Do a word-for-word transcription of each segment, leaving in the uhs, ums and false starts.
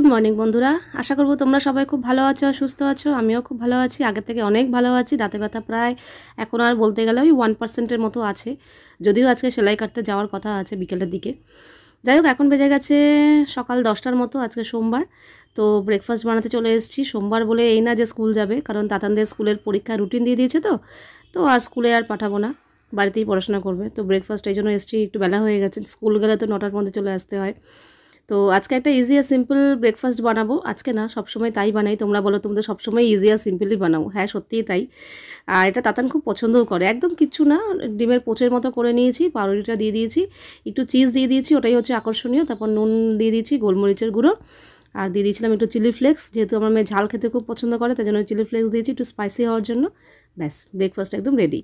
Morning বন্ধুরা, আশা করব তোমরা সবাই খুব ভালো আছো, সুস্থ আছো। আমিও খুব ভালো আছি, আগের থেকে অনেক ভালো আছি। দাঁতে ব্যথা প্রায় এখন আর বলতে গেলে ওই ওয়ান পার্সেন্টের মতো আছে, যদিও আজকে সেলাই কাটতে যাওয়ার কথা আছে বিকেলের দিকে। যাই হোক, এখন বেজে গেছে সকাল দশটার মতো। আজকে সোমবার, তো ব্রেকফাস্ট বানাতে চলে এসেছি। সোমবার বলে এই না যে স্কুল যাবে, কারণ তাতানদের স্কুলের পরীক্ষা রুটিন দিয়ে দিয়েছে, তো তো আর স্কুলে আর পাঠাবো না, বাড়িতেই পড়াশোনা করবে। তো ব্রেকফাস্ট এই জন্য এসেছি, একটু বেলা হয়ে গেছে। স্কুল গেলে তো নটার মধ্যে চলে আসতে হয়। তো আজকে একটা ইজি আর সিম্পল ব্রেকফাস্ট বানাবো। আজকে না, সবসময় তাই বানাই। তোমরা বলো তোমাদের সবসময় ইজি আর সিম্পলই বানাও। হ্যাঁ, সত্যিই তাই। আর এটা তাতান খুব পছন্দও করে। একদম কিচ্ছু না, ডিমের পোচের মতো করে নিয়েছি, পাউরুটিটা দিয়ে দিয়েছি, একটু চিজ দিয়ে দিয়েছি, ওটাই হচ্ছে আকর্ষণীয়। তারপর নুন দিয়ে দিয়েছি, গোলমরিচের গুঁড়ো, আর দিয়ে দিয়েছিলাম একটু চিলি ফ্লেক্স। যেহেতু আমার মেয়ে ঝাল খেতে খুব পছন্দ করে, তাই জন্য চিলি ফ্লেক্স দিয়েছি একটু স্পাইসি হওয়ার জন্য। ব্যাস, ব্রেকফাস্ট একদম রেডি।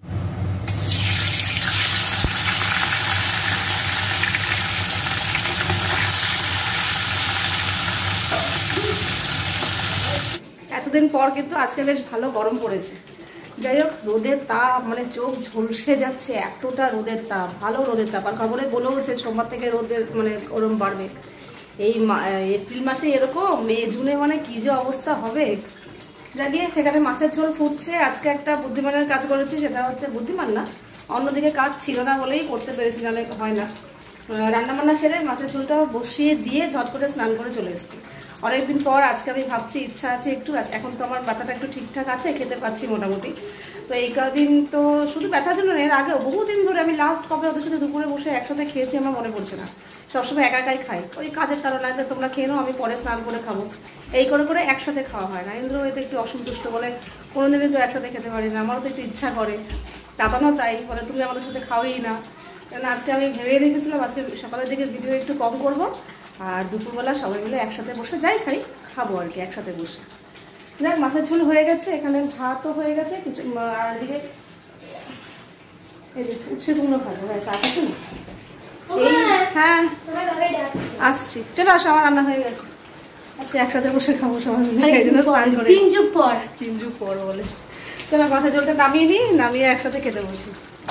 এতদিন পর কিন্তু আজকে বেশ ভালো গরম পড়েছে। যাই হোক, রোদের তাপ মানে চোখ ঝলসে যাচ্ছে, এতটা রোদের তাপ, ভালো রোদের তাপ। আর খবরে বলেওছে সোমবার থেকে রোদের মানে গরম বাড়বে। এই এপ্রিল মাসে এরকম, মে জুনে মানে কি যে অবস্থা হবে। জানিয়ে সেখানে মাছের ঝোল ফুটছে। আজকে একটা বুদ্ধিমানের কাজ করেছি, সেটা হচ্ছে বুদ্ধিমান না, অন্যদিকে কাজ ছিল না বলেই করতে পেরেছি, নাহলে হয় না। রান্নাবান্না সেরে মাছের ঝোলটা বসিয়ে দিয়ে ঝট করে স্নান করে চলে এসেছি। অনেকদিন পর আজকে আমি ভাবছি, ইচ্ছা আছে একটু, এখন তো আমার ব্যথাটা একটু ঠিকঠাক আছে, খেতে পাচ্ছি মোটামুটি। তো এই কদিন তো শুধু ব্যথার জন্য, এর আগেও বহুদিন ধরে আমি লাস্ট কবে ওদের সাথে দুপুরে বসে একসাথে খেয়েছি আমার মনে পড়ছে না। সবসময় একা একাই খাই, ওই কাজের কারণে তোমরা খেয়ে নাও, আমি পরে স্নান করে খাবো, এই করে করে একসাথে খাওয়া হয় না। ইন্দ্র এতে একটু অসন্তুষ্ট বলে কোনোদিনই তো একসাথে খেতে পারি না। আমারও তো একটু ইচ্ছা করে, তাতানো তাই বলে তুমি আমাদের সাথে খাওয়াই না। কেন আজকে আমি ভেবে রেখেছিলাম আজকে সকালের দিকে ভিডিও একটু কম করবো, আর দুপুরবেলা সবাই মিলে একসাথে বসে যাই খাই খাবো আর কি, একসাথে বসে। দেখ, মাছের ঝোল হয়ে গেছে, এখানে ভাতও হয়ে গেছে কিছু, আর দিকে এই যে উচ্ছে কুমড়ো ভাজা ব্যাস, আর কিছু না। হ্যাঁ আসছি, চলো আসো, আমার রান্না হয়ে গেছে। আজকে একসাথে বসে খাবো সবাই মিলে, তিন যুগ পর তিন যুগ পর বলে। চলো মাছের ঝোলটা নামিয়ে নিই, নামিয়ে একসাথে খেতে বসি।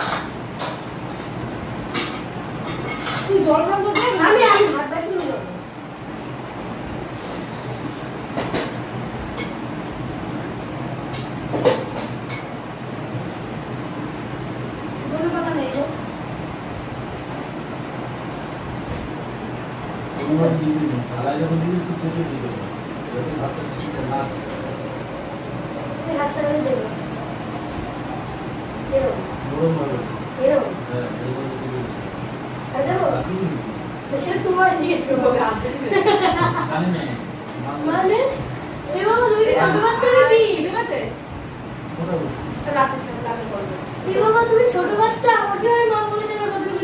তুই জল খাবো? আমি আমি ভাত বাকি নিয়ে যাবো। ছোট বাচ্চা আমাকে মা বলেছে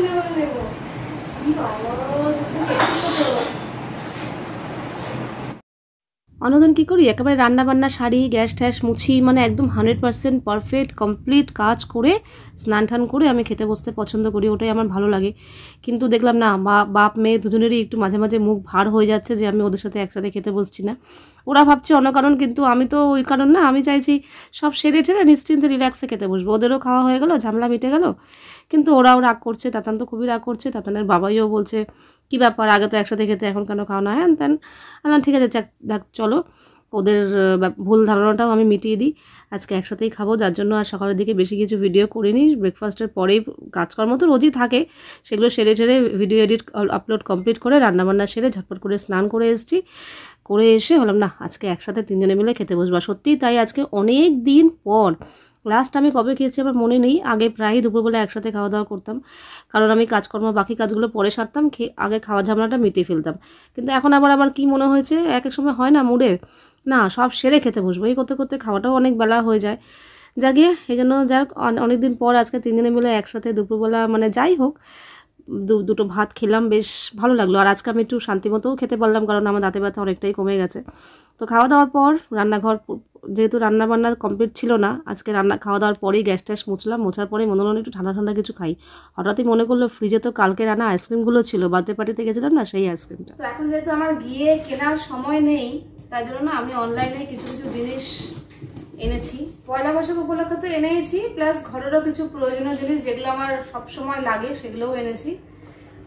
অন্যদিন কী করি, একেবারে রান্নাবান্না সারি, গ্যাস ট্যাস মুছি, মানে একদম হান্ড্রেড পার্সেন্ট পারফেক্ট কমপ্লিট কাজ করে স্নান টান করে আমি খেতে বসতে পছন্দ করি, ওটাই আমার ভালো লাগে। কিন্তু দেখলাম না, মা বাপ মেয়ে দুজনেরই একটু মাঝে মাঝে মুখ ভার হয়ে যাচ্ছে যে আমি ওদের সাথে একসাথে খেতে বসছি না। ওরা ভাবছে অন্য কারণ, কিন্তু আমি তো ওই কারণ না। আমি চাইছি সব সেরে ঠেরে নিশ্চিন্তে রিল্যাক্সে খেতে বসবো, ওদেরও খাওয়া হয়ে গেলো, ঝামেলা মিটে গেল। কিন্তু ওরাও রাগ করছে, তাতান তো খুবই রাগ করছে। তাতানের বাবাইও বলছে কী ব্যাপার, আগে তো একসাথে খেতে, এখন কেন খাও না, হ্যান ত্যান। আলাম ঠিক আছে, দেখ চলো, ওদের ভুল ধারণাটাও আমি মিটিয়ে দিই। আজকে একসাথেই খাবো, যার জন্য আর সকালের দিকে বেশি কিছু ভিডিও করিনি। ব্রেকফাস্টের পরেই কাজকর্ম তো রোজই থাকে, সেগুলো সেরে টেরে ভিডিও এডিট আপলোড কমপ্লিট করে রান্নাবান্না সেরে ঝটপট করে স্নান করে এসেছি। করে এসে হলাম না, আজকে একসাথে তিনজনে মিলে খেতে বসবা। সত্যিই তাই, আজকে অনেক দিন পর। লাস্ট আমি কবে খেয়েছি আমার মনে নেই, আগে প্রায়ই দুপুরবেলা একসাথে খাওয়া দাওয়া করতাম, কারণ আমি কাজকর্ম বাকি কাজগুলো পরে সারতাম, খেয়ে আগে খাওয়া ঝামেলাটা মিটিয়ে ফেলতাম। কিন্তু এখন আবার আবার কি মনে হয়েছে, এক এক সময় হয় না মুডের, না সব সেরে খেতে বসবো, এই করতে করতে খাওয়াটাও অনেক বেলা হয়ে যায়। জাগিয়ে এই জন্য যাই হোক, অনেকদিন পর আজকে তিনজনে মিলে একসাথে দুপুরবেলা মানে যাই হোক দুটো ভাত খেলাম, বেশ ভালো লাগলো। আর আজকে আমি একটু শান্তিমতোও খেতে পারলাম, কারণ আমার দাঁতে ব্যথা অনেকটাই কমে গেছে। তো খাওয়া দাওয়ার পর রান্নাঘর, যেহেতু রান্না বান্না কমপ্লিট ছিল না আজকে, রান্না খাওয়া দাওয়ার পরেই গ্যাস ট্যাস মুছলাম। মোছার পরেই মনে হলো একটু ঠান্ডা ঠান্ডা কিছু খাই। হঠাৎই মনে করলো ফ্রিজে তো কালকে রান্না আইসক্রিমগুলো ছিল, বার্থডে পার্টিতে গেছিলাম না, সেই আইসক্রিমটা। তো এখন যেহেতু আমার গিয়ে কেনার সময় নেই, তাই জন্য না আমি অনলাইনে কিছু কিছু জিনিস এনেছি। পয়লা বৈশাখ উপলক্ষে তো এনেছি, প্লাস ঘরেরও কিছু প্রয়োজনীয় জিনিস যেগুলো আমার সবসময় লাগে সেগুলোও এনেছি।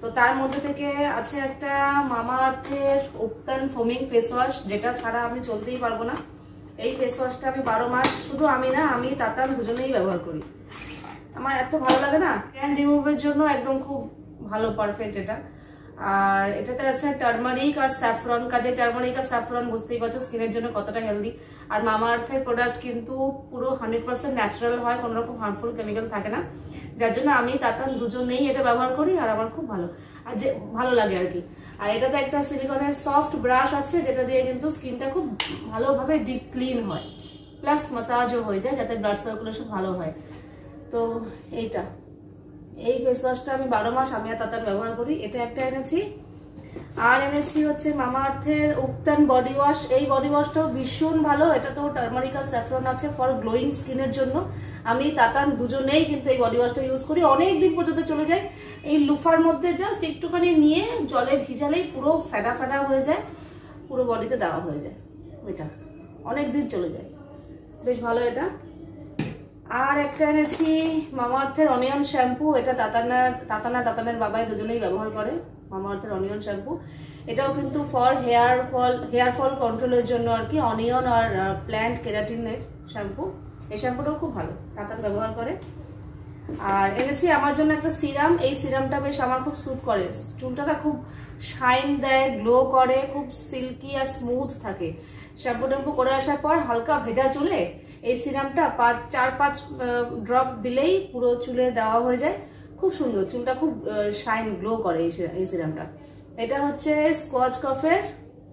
তো তার মধ্যে থেকে আছে একটা মামাআর্থের উপটান ফোমিং ফেস ওয়াশ, যেটা ছাড়া আমি চলতেই পারবো না। এই ফেস ওয়াশটা আমি বারো মাস, শুধু আমি না, আমি তাতান দুজনেই ব্যবহার করি। আমার এত ভালো লাগে না, ট্যান রিমুভের জন্য একদম খুব ভালো, পারফেক্ট এটা। আর এটাতে আছে টার্মারিক আর স্যাফরন, কাজে টার্মারিক আর স্যাফরন বুঝতেই পারছো স্কিনের জন্য কতটা হেলদি। আর মামাআর্থের প্রোডাক্ট কিন্তু পুরো হান্ড্রেড পার্সেন্ট ন্যাচারাল হয়, কোনো রকম হার্মফুল কেমিক্যাল থাকে না, যার জন্য আমি তাতান দুজনেই এটা ব্যবহার করি আর আমার খুব ভালো আর যে ভালো লাগে আর কি। আর এটাতে একটা সিলিকনের সফট ব্রাশ আছে, যেটা দিয়ে কিন্তু স্কিনটা খুব ভালোভাবে ডিপ ক্লিন হয়, প্লাস মাসাজও হয়ে যায় যাতে ব্লাড সার্কুলেশন ভালো হয়। তো এইটা, এই ফেস ওয়াশটা আমি বারো মাস আমি আর তাতান ব্যবহার করি। এটা একটা এনেছি। আর এনেছি হচ্ছে মামাআর্থের উপটান বডি ওয়াশ। এই বডি ওয়াশটাও ভীষণ ভালো, এটা তো টার্মারিক আর স্যাফরন আছে ফর গ্লোয়িং স্কিনের জন্য। আমি তাতান দুজনেই কিন্তু এই বডি ওয়াশটা ইউজ করি, অনেক দিন পর্যন্ত চলে যায়। এই লুফার মধ্যে জাস্ট একটুখানি নিয়ে জলে ভিজালেই পুরো ফেডা ফেডা হয়ে যায়, পুরো বডিতে দেওয়া হয়ে যায়, এটা অনেক দিন চলে যায়, বেশ ভালো এটা। আর একটা এনেছি মামাআর্থের অনিয়ন শ্যাম্পু। এটা তাতানা তাতানা তাতানের বাবাই দুজনেই ব্যবহার করে মামাআর্থের অনিয়ন শ্যাম্পু। এটাও কিন্তু for hair fall hair fall কন্ট্রোলের জন্য আর কি, অনিয়ন আর প্ল্যান্ট কেরাটিনের শ্যাম্পু। এই শ্যাম্পুটাও খুব ভালো, তাতান ব্যবহার করে। আর এনেছি আমার জন্য একটা সিরাম। এই সিরামটা বেশ আমার খুব স্যুট করে, চুলটা খুব শাইন দেয়, গ্লো করে, খুব সিল্কি আর স্মুথ থাকে। শ্যাম্পু ট্যাম্পু করে আসার পর হালকা ভেজা চুলে এই সিরামটা পাঁচ চার পাঁচ ড্রপ দিলেই পুরো চুলে দেওয়া হয়ে যায়, খুব সুন্দর, চুলটা খুব শাইন গ্লো করে এই সিরামটা। এটা হচ্ছে স্কোয়াচকফের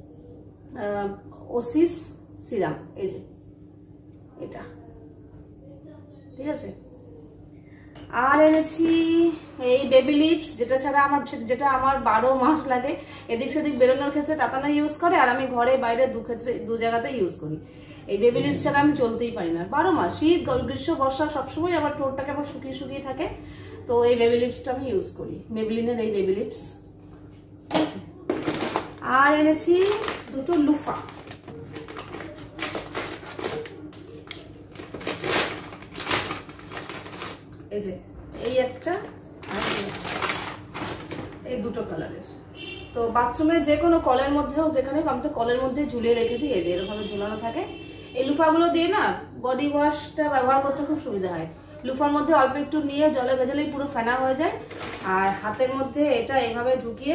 ওসিস সিরাম, এই যে এটা, ঠিক আছে। আর এনেছি এই বেবি লিপস, যেটা ছাড়া আমার যেটা আমার বারো মাস লাগে এদিক সেদিক বেরোনোর ক্ষেত্রে তাতানা ইউজ করে, আর আমি ঘরে বাইরে দু ক্ষেত্রে দু জায়গাতে ইউজ করি। এই বেবি লিপস ছাড়া আমি চলতেই পারি না, বারো মাস, শীত গ্রীষ্ম বর্ষা সবসময় আমার ঠোঁটটাকে আবার শুকিয়ে শুকিয়ে থাকে। তো এই বেবি লিপসটা আমি ইউজ করি, মেবলিনের এই বেবি লিপস, ঠিক আছে। আর এনেছি দুটো লুফা। এই যে এই একটা আর এই দুটো কালারের। তো বাথরুমের যে কোনো কলের মধ্যেও, যেখানে আমি তো কলের মধ্যে ঝুলিয়ে রেখে দিই, এই যে এরকম ঝুলানো থাকে। এই লুফাগুলো দিয়ে না বডি ওয়াশটা ব্যবহার করতে খুব সুবিধা হয়। লুফার মধ্যে অল্প একটু নিয়ে জলে ভেজালেই পুরো ফেনা হয়ে যায়। আর হাতের মধ্যে এটা এইভাবে ঢুকিয়ে,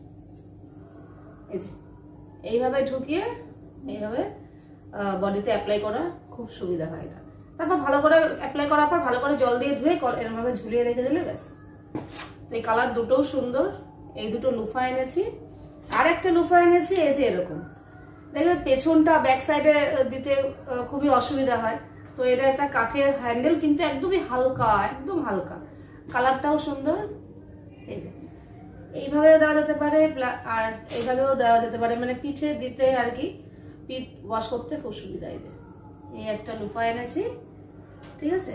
এই যে এইভাবে ঢুকিয়ে এইভাবে বডিতে অ্যাপ্লাই করা খুব সুবিধা হয় এটা। তারপর ভালো করে অ্যাপ্লাই করার পর ভালো করে জল দিয়ে ধুয়ে এরকমভাবে ঝুলিয়ে রেখে দিলে ব্যাস। তো এই কালার দুটোও সুন্দর। এই দুটো লুফা এনেছি। আর একটা লুফা এনেছি এই যে এরকম, দেখবে পেছনটা ব্যাক সাইডে দিতে খুবই অসুবিধা হয়। তো এটা একটা কাঠের হ্যান্ডেল, কিন্তু একদমই হালকা, একদম হালকা, কালারটাও সুন্দর। এই যে এইভাবেও দেওয়া যেতে পারে আর এইভাবেও দেওয়া যেতে পারে, মানে পিঠে দিতে আর কি, পিঠ ওয়াশ করতে খুব সুবিধা। এই যে এই একটা লুফা এনেছি, ঠিক আছে।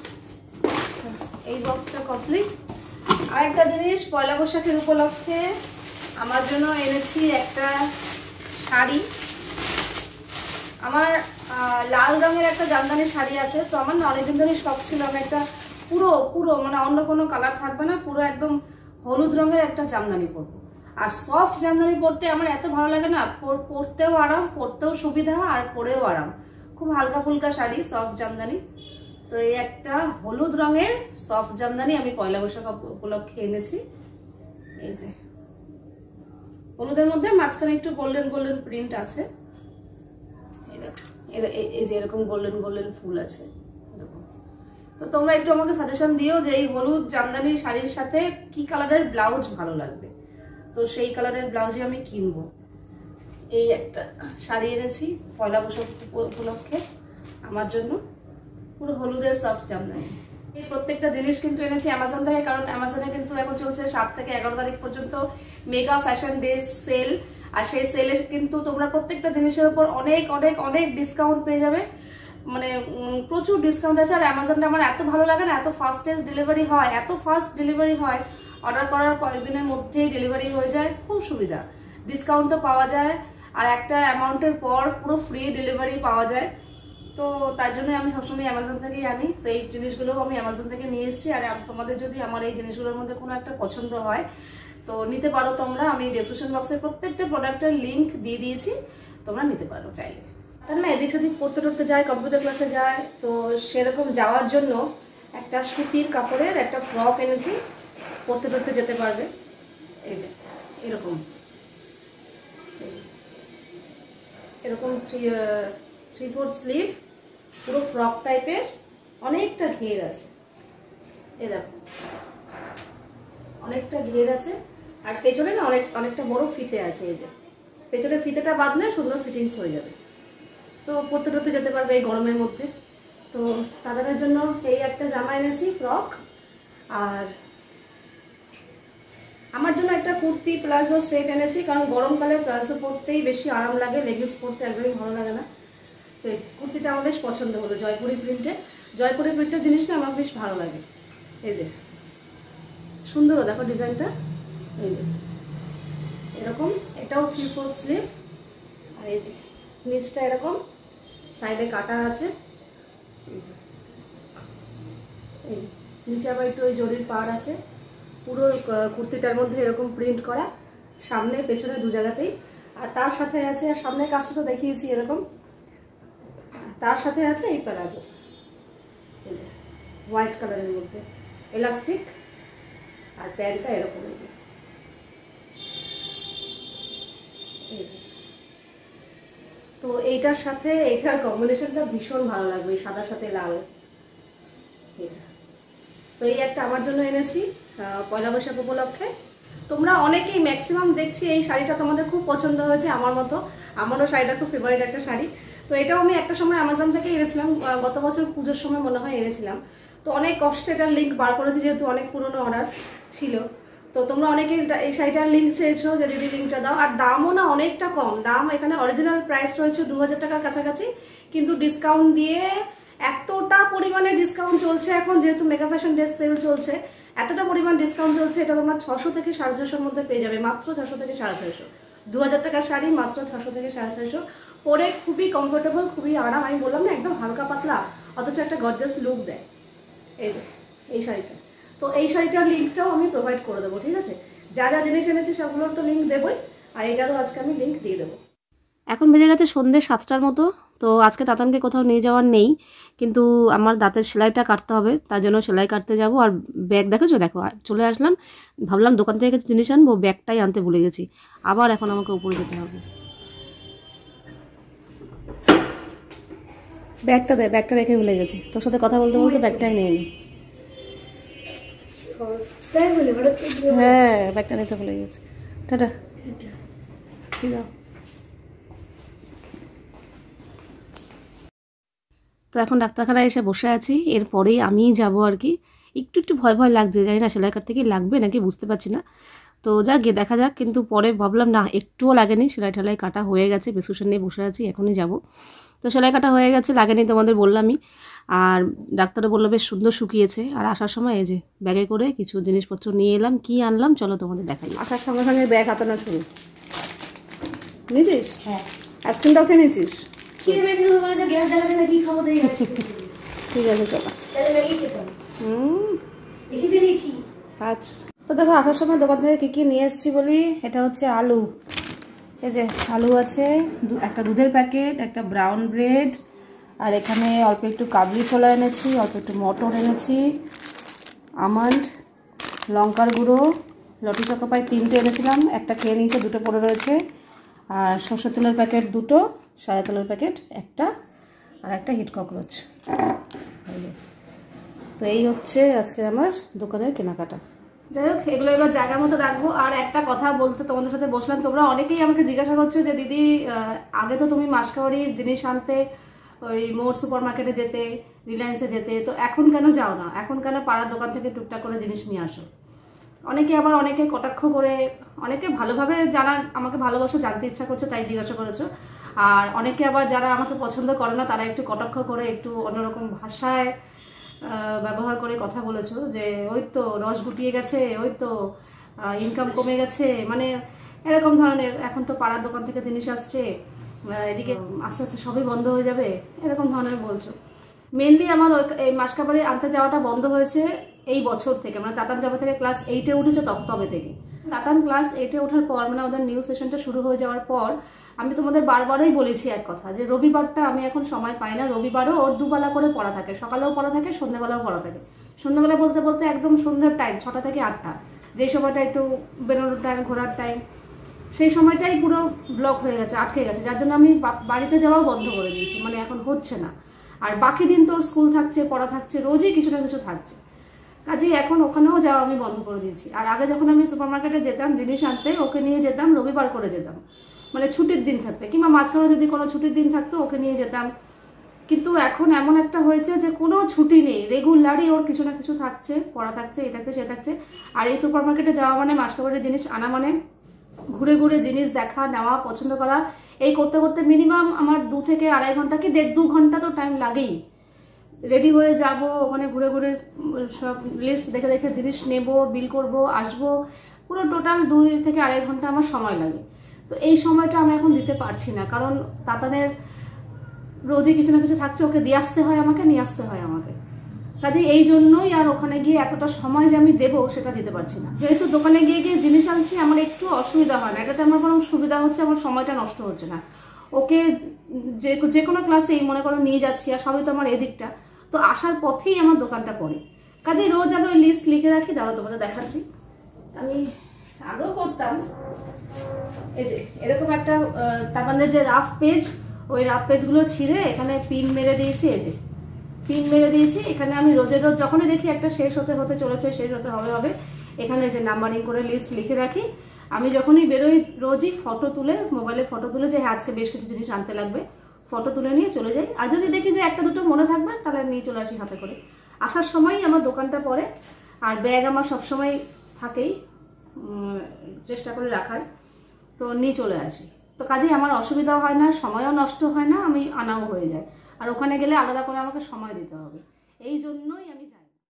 এই বক্সটা কমপ্লিট। আর একটা জিনিস পয়লা বৈশাখের উপলক্ষে আমার জন্য এনেছি একটা শাড়ি। আমার লাল রঙের একটা জামদানি শাড়ি আছে, তো আমার না অনেকদিন ধরে শখ ছিল আমি একটা পুরো পুরো মানে অন্য কোনো কালার থাকবে না, পুরো একদম হলুদ রঙের একটা জামদানি পরবো। আর সফট জামদানি পরতে আমার এত ভালো লাগে না, পরতেও আরাম, পরতেও সুবিধা আর পরেও আরাম, খুব হালকা ফুলকা শাড়ি, সফট জামদানি। তো এই একটা হলুদ রঙের সফট জামদানি আমি পয়লা বৈশাখ উপলক্ষে এনেছি। এই যে হলুদের মধ্যে মাঝখানে একটু গোল্ডেন গোল্ডেন প্রিন্ট আছে, এই দেখো, এই যে এরকম গোল্ডেন গোল্ডেন ফুল আছে এরকম। তো তোমরা একটু আমাকে সাজেশন দিও যে এই হলুদ জামদানি শাড়ির সাথে কি কালারের ব্লাউজ ভালো লাগবে, তো সেই কালারের ব্লাউজই আমি কিনবো। এই একটা শাড়ি এনেছি পয়লা বৈশাখ উপলক্ষে আমার জন্য, পুরো হলুদের সফট জামদানি। এই প্রত্যেকটা জিনিস কিন্তু এনেছি অ্যামাজন থেকে, কারণ অ্যামাজনে কিন্তু এখন চলছে সাত থেকে এগারো তারিখ পর্যন্ত মেগা ফ্যাশন ডে সেল। আর সেই সেলে কিন্তু তোমরা প্রত্যেকটা জিনিসের উপর অনেক অনেক অনেক ডিসকাউন্ট পেয়ে যাবে, মানে প্রচুর ডিসকাউন্ট আছে। আর অ্যামাজনটা আমার এত ভালো লাগে না, এত ফাস্টেস্ট ডেলিভারি হয়, এত ফাস্ট ডেলিভারি হয়, অর্ডার করার কয়েকদিনের মধ্যেই ডেলিভারি হয়ে যায়, খুব সুবিধা, ডিসকাউন্টও পাওয়া যায়, আর একটা অ্যামাউন্টের পর পুরো ফ্রি ডেলিভারি পাওয়া যায়। তো তার জন্য আমি সবসময় অ্যামাজন থেকেই আনি। তো এই জিনিসগুলো আমি অ্যামাজন থেকে নিয়ে এসেছি। আর তোমাদের যদি আমার এই জিনিসগুলোর মধ্যে কোনো একটা পছন্দ হয় তো নিতে পারো তোমরা, আমি ডেসক্রিপশন বক্সে প্রত্যেকটা প্রোডাক্টের লিঙ্ক দিয়ে দিয়েছি, তোমরা নিতে পারো চাইলে। তার না এদিক সেদিক পড়তে টড়তে যায়, কম্পিউটার ক্লাসে যায়, তো সেরকম যাওয়ার জন্য একটা সুতির কাপড়ের একটা ফ্রক এনেছি, পড়তে টড়তে যেতে পারবে। এই যে এরকম, এই যে এরকম থ্রি থ্রি ফোর্থ স্লিভ, পুরো ফ্রক টাইপের, অনেকটা ঘের আছে, এই দেখো অনেকটা ঘের আছে, আর পেছনে না অনেক অনেকটা বড় ফিতে আছে। এই যে পেছনের ফিতেটা বাঁধলে সুন্দর ফিটিংস হয়ে যাবে, তো পড়তে টড়তে যেতে পারবে এই গরমের মধ্যে। তো তাদের জন্য এই একটা জামা এনেছি ফ্রক, আর আমার জন্য একটা কুর্তি প্লাজো সেট এনেছি, কারণ গরমকালে প্লাজো পরতেই বেশি আরাম লাগে, লেগিংস পরতে একদমই ভালো লাগে না। তো এই কুর্তিটা আমার বেশ পছন্দ হলো, জয়পুরি প্রিন্টে, জয়পুরি প্রিন্টের জিনিস না আমার বেশ ভালো লাগে। এই যে সুন্দরও দেখো ডিজাইনটা, এই যে এরকম, এটাও থ্রি ফোর্থ স্লিভ, আর এই যে নিচটা এরকম সাইডে কাটা আছে, এই যে নিচে আবার একটু ওই জরির পাড় আছে, পুরো কুর্তিটার মধ্যে এরকম প্রিন্ট করা, সামনে পেছনে দু জায়গাতেই। আর তার সাথে আছে, আর সামনের কাজটা তো দেখিয়েছি এরকম, তার সাথে আছে এই প্যালাজো, এই যে হোয়াইট কালারের মধ্যে এলাস্টিক, আর প্যান্টটা এরকম, এই যে এই যে তো এইটার সাথে এইটার কম্বিনেশনটা ভীষণ ভালো লাগবে, এই সাদার সাথে লাল, এটা। তো এই একটা আমার জন্য এনেছি পয়লা বৈশাখ উপলক্ষে। তোমরা অনেকেই ম্যাক্সিমাম দেখছি এই শাড়িটা তোমাদের খুব পছন্দ হয়েছে, আমার মতো, আমারও শাড়িটা খুব ফেভারিট একটা শাড়ি। তো এটাও আমি একটা সময় অ্যামাজন থেকে এনেছিলাম, গত বছর পুজোর সময় মনে হয় এনেছিলাম। তো অনেক কষ্টে এটার লিঙ্ক বার করেছি, যেহেতু অনেক পুরনো অর্ডার ছিল। তো তোমরা অনেকে এই শাড়িটার লিঙ্ক চেয়েছো যে দিদি লিঙ্কটা দাও, আর দামও না অনেকটা কম দাম, এখানে অরিজিনাল প্রাইস রয়েছে দু হাজার টাকার কাছাকাছি, কিন্তু ডিসকাউন্ট দিয়ে এতটা পরিমাণে ডিসকাউন্ট চলছে এখন, যেহেতু মেগা ফ্যাশন ডে সেল চলছে, এতটা পরিমাণ ডিসকাউন্ট চলছে, এটা তোমরা ছশো থেকে সাড়ে ছশোর মধ্যে পেয়ে যাবে, মাত্র ছশো থেকে সাড়ে ছয়শো, দু হাজার টাকার শাড়ি মাত্র ছশো থেকে সাড়ে ছয়শো, পরে খুবই কমফোর্টেবল, খুবই আরাম। আমি বললাম না একদম হালকা পাতলা, অথচ একটা গর্জাস লুক দেয়। এই যে এই শাড়িটা, তো এই শাড়িটার লিঙ্কটাও আমি প্রোভাইড করে দেবো, ঠিক আছে? যা যা জিনিস এনেছি সবগুলোর তো লিঙ্ক দেবোই, আর এটারও আজকে আমি লিঙ্ক দিয়ে দেবো। এখন বেজে গেছে সন্ধ্যে সাতটার মতো, তো আজকে তাতানকে কোথাও নিয়ে যাওয়ার নেই, কিন্তু আমার দাঁতের সেলাইটা কাটতে হবে, তার জন্য সেলাই কাটতে যাব। আর ব্যাগ দেখেছো, দেখো চলে আসলাম, ভাবলাম দোকান থেকে কিছু জিনিস আনবো, ব্যাগটাই আনতে ভুলে গেছি, আবার এখন আমাকে উপরে যেতে হবে। ব্যাগটা দে, ব্যাগটা রেখে ভুলে গেছি, তোর সাথে কথা বলতে বলতে ব্যাগটাই নিয়ে নি। হ্যাঁ ব্যাগটা নিতে ভুলে গেছি, টাটা। ঠিক আছে, তো এখন ডাক্তারখানায় এসে বসে আছি, এরপরেই আমিই যাব আর কি। একটু একটু ভয় ভয় লাগছে, জানি না সেলাই কাটতে কি লাগবে নাকি বুঝতে পারছি না, তো যাক গিয়ে দেখা যাক। কিন্তু পরে ভাবলাম না, একটুও লাগেনি, সেলাই টেলাই কাটা হয়ে গেছে, প্রেসক্রিপশন নিয়ে বসে আছি, এখনই যাব। তো সেলাই কাটা হয়ে গেছে, লাগেনি তোমাদের বললামই। আর ডাক্তারও বললো বেশ সুন্দর শুকিয়েছে। আর আসার সময় এই যে ব্যাগে করে কিছু জিনিসপত্র নিয়ে এলাম, কি আনলাম চলো তোমাদের দেখাই। আসার সঙ্গে সঙ্গে ব্যাগ হাতানো শুরু। নিয়েছিস? হ্যাঁ। আইসক্রিমটাও খেয়ে নিয়েছিস? ঠিক আছে চলো। হুম আচ্ছা, তো দেখো আসার সময় দোকান থেকে কী কী নিয়ে এসেছি বলি। এটা হচ্ছে আলু, এই যে আলু আছে, একটা দুধের প্যাকেট, একটা ব্রাউন ব্রেড, আর এখানে অল্প একটু কাবলি ছোলা এনেছি, অল্প একটু মটর এনেছি, আমন্ড, লঙ্কার গুঁড়ো, লটি চকোপাই তিনটে এনেছিলাম, একটা খেয়ে নিয়েছে, দুটো পড়ে রয়েছে, আর সরষের তেলের প্যাকেট দুটো, সাদা তেলের প্যাকেট একটা, আর একটা হিট ককরোচ। তো এই হচ্ছে আজকে আমার দোকানের কেনাকাটা। যাই হোক, এগুলো এবার জায়গা মতো রাখবো। আর একটা কথা বলতে তোমাদের সাথে বসলাম, তোমরা অনেকেই আমাকে জিজ্ঞাসা করছো যে দিদি আগে তো তুমি মাসকাবাড়ির জিনিস আনতে ওই মোর সুপার মার্কেটে যেতে, রিলায়েন্সে যেতে, তো এখন কেন যাও না, এখন কেন পাড়ার দোকান থেকে টুকটাক করে জিনিস নিয়ে আসো? অনেকে আবার অনেকে কটাক্ষ করে, অনেকে ভালোভাবে যারা আমাকে ভালোবাসো, জানতে ইচ্ছা করছে তাই জিজ্ঞাসা করেছো, আর অনেকে আবার যারা আমাকে পছন্দ করে না তারা একটু কটাক্ষ করে, একটু অন্যরকম ভাষায় ব্যবহার করে কথা বলেছো, যে ওই তো রস গুটিয়ে গেছে, ওই তো ইনকাম কমে গেছে, মানে এরকম ধরনের। এখন তো পাড়ার দোকান থেকে জিনিস আসছে, এদিকে আস্তে আস্তে সবই বন্ধ হয়ে যাবে, এরকম ধরনের বলছো। মেনলি আমার এই মাসকাবাড়ি আনতে যাওয়াটা বন্ধ হয়েছে এই বছর থেকে, মানে তাতান যবে থেকে ক্লাস এইটে উঠেছে তবে থেকে। তাতান ক্লাস এইটে ওঠার পর মানে ওদের নিউ সেশনটা শুরু হয়ে যাওয়ার পর আমি তোমাদের বারবারই বলেছি এক কথা, যে রবিবারটা আমি এখন সময় পাই না। রবিবারও ওর দুবেলা করে পড়া থাকে, সকালেও পড়া থাকে, সন্ধ্যাবেলাও পড়া থাকে। সন্ধ্যাবেলা বলতে বলতে একদম সন্ধ্যার টাইম, ছটা থেকে আটটা, যেই সময়টা একটু বেরোনোর টাইম, ঘোরার টাইম, সেই সময়টাই পুরো ব্লক হয়ে গেছে, আটকে গেছে, যার জন্য আমি বাড়িতে যাওয়াও বন্ধ করে দিয়েছি, মানে এখন হচ্ছে না। আর বাকি দিন তোর স্কুল থাকছে, পড়া থাকছে, রোজই কিছু না কিছু থাকছে, কাজেই এখন ওখানেও যাওয়া আমি বন্ধ করে দিয়েছি। আর আগে যখন আমি সুপার মার্কেটে যেতাম জিনিস আনতে, ওকে নিয়ে যেতাম রবিবার করে যেতাম, মানে ছুটির দিন থাকতে, কিংবা মাঝখানে যদি কোনো ছুটির দিন থাকতো ওকে নিয়ে যেতাম। কিন্তু এখন এমন একটা হয়েছে যে কোনো ছুটি নেই, রেগুলারই ওর কিছু না কিছু থাকছে, পড়া থাকছে, এই থাকছে, সে থাকছে। আর এই সুপার মার্কেটে যাওয়া মানে মাসকাবারের জিনিস আনা মানে ঘুরে ঘুরে জিনিস দেখা, নেওয়া, পছন্দ করা, এই করতে করতে মিনিমাম আমার দু থেকে আড়াই ঘন্টা কি দেড় দু ঘন্টা তো টাইম লাগেই। রেডি হয়ে যাব, ওখানে ঘুরে ঘুরে সব লিস্ট দেখে দেখে জিনিস নেব, বিল করব, আসবো, পুরো টোটাল দুই থেকে আড়াই ঘন্টা আমার সময় লাগে। তো এই সময়টা আমি এখন দিতে পারছি না, কারণ তাতানের রোজই কিছু না কিছু থাকছে, ওকে দিয়ে আসতে হয় আমাকে, নিয়ে আসতে হয় আমাকে। কাজে এই জন্যই আর ওখানে গিয়ে এতটা সময় যে আমি দেবো সেটা দিতে পারছি না। যেহেতু দোকানে গিয়ে গিয়ে জিনিস আনছি, আমার একটু অসুবিধা হয় না, এটাতে আমার বরং সুবিধা হচ্ছে, আমার সময়টা নষ্ট হচ্ছে না। ওকে যে যে কোনো ক্লাসেই মনে করো নিয়ে যাচ্ছি, আর সবই তো আমার এদিকটা, তো আসার পথেই আমার দোকানটা পড়ে। কাজে রোজ আমি ওই লিস্ট লিখে রাখি, দাঁড়াও তোমাদের দেখাচ্ছি। আমি আগেও করতাম, এই যে এরকম একটা তাতানের যে রাফ পেজ, ওই রাফ পেজগুলো ছিঁড়ে এখানে পিন মেরে দিয়েছি, এই যে পিন মেরে দিয়েছি। এখানে আমি রোজের রোজ যখনই দেখি একটা শেষ হতে হতে চলেছে, শেষ হতে হবে হবে, এখানে যে নাম্বারিং করে লিস্ট লিখে রাখি। আমি যখনই বেরোই রোজই ফটো তুলে, মোবাইলে ফটো তুলে, যে হ্যাঁ আজকে বেশ কিছু জিনিস আনতে লাগবে, ফটো তুলে নিয়ে চলে যাই। আর যদি দেখি যে একটা দুটো মনে থাকবে তাহলে নিয়ে চলে আসি হাতে করে। আসার সময়ই আমার দোকানটা পড়ে, আর ব্যাগ আমার সবসময় থাকেই, চেষ্টা করে রাখার, তো নিয়ে চলে আসি। তো কাজেই আমার অসুবিধাও হয় না, সময়ও নষ্ট হয় না, আমি আনাও হয়ে যায়। আর ওখানে গেলে আলাদা করে আমাকে সময় দিতে হবে, এই জন্যই আমি